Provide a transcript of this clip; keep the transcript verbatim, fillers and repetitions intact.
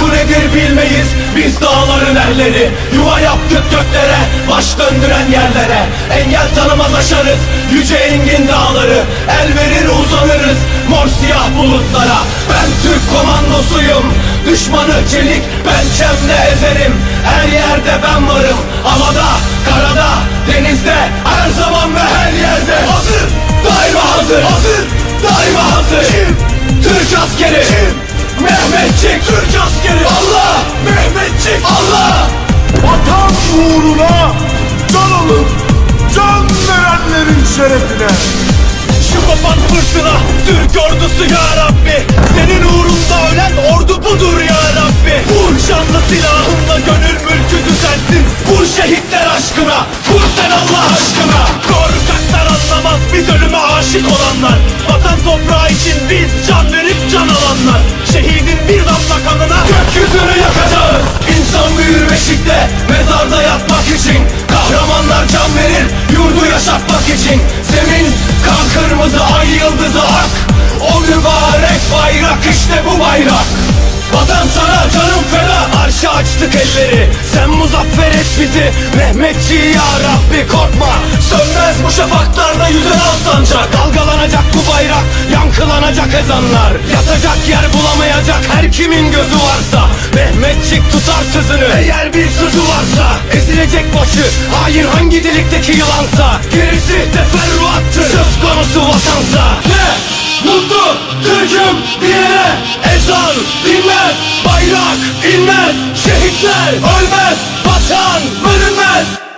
Korku nedir bilmeyiz biz dağların erleri. Yuva yaptık göklere, baş döndüren yerlere. Engel tanımaz aşarız yüce engin dağları. El verir uzanırız mor siyah bulutlara. Ben Türk komandosuyum, düşmanı çelik pençemle ezerim. Her yerde ben varım, havada, karada, denizde, her zaman ve her yerde. Hazır, daima hazır, hazır, daima hazır. Kim? Türk askeri. Kim? Mehmetçik. Türk askeri. Allah, Mehmetçik. Allah. Vatan uğruna can alıp can verenlerin şerefine. Şu kopan fırtına Türk ordusu ya Rabbi. Senin uğrunda ölen ordu budur ya Rabbi. Vur şanlı silahınla gönül mülkü düzelsin. Vur şehitler aşkına, vur sen Allah aşkına. Korkaklar anlamaz biz ölüme aşık olanlar. Vatan toprağı için biz can verip can alanlar. Şehidin bir damla kanına gökyüzünü yakacağız. İnsan büyür beşikte mezarda yatmak için. Kahramanlar can verir yurdu yaşatmak için. Zemin kan kırmızı, ay yıldızı ak. O mübarek bayrak işte bu bayrak. Vatan sana canım feda, arşa açtık elleri. Sen muzaffer et bizi Mehmetçiği ya Rabbi. Korkma, sönmez bu şafaklarda yüzen al sancak. Dalgalanacak bu bayrak, yankılanacak ezanlar. Yatacak yer bulamayacak her kimin gözü varsa. Mehmetçik tutar sözünü eğer bir sözü varsa. Ezilecek başı hain hangi delikteki yılansa. Gerisi teferruattır söz konusu vatansa. Ne? Mutlu Türk'üm diyene ezan dinmez, bayrak inmez, şehitler ölmez, vatan bölünmez.